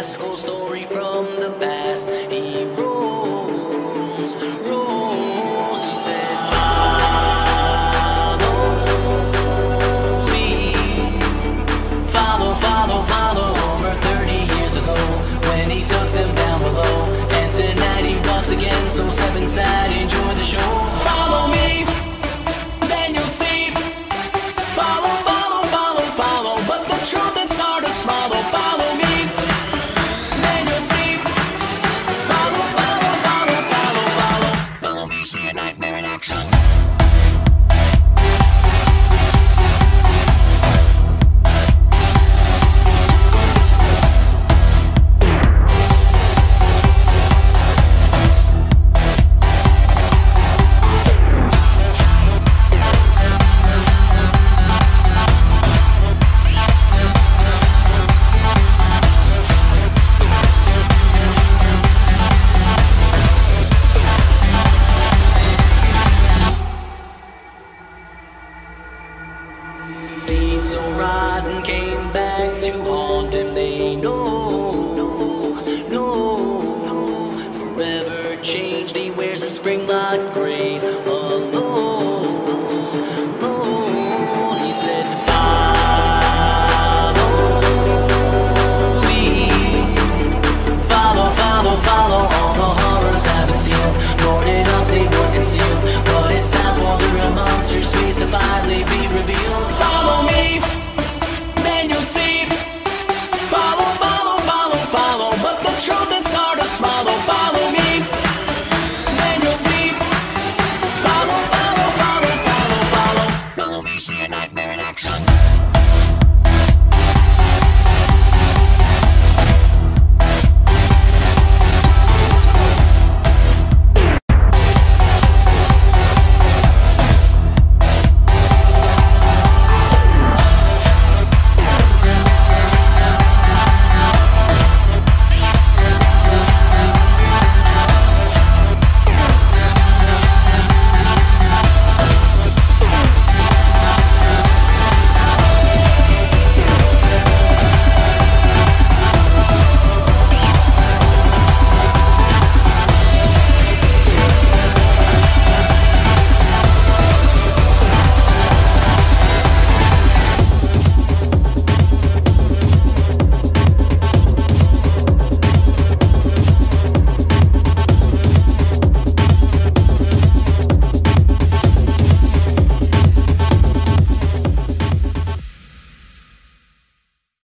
past, whole story from the past. He rose, rose, he said, follow me. Follow, follow, follow, over 30 years ago, when he took them down below. And tonight he walks again, so step inside, enjoy the show. Follow me, then you'll see. Follow, follow, follow, follow, but the truth is hard to swallow. Follow me, then you'll see. Follow, follow, follow, follow, follow. Follow me, see a nightmare in action.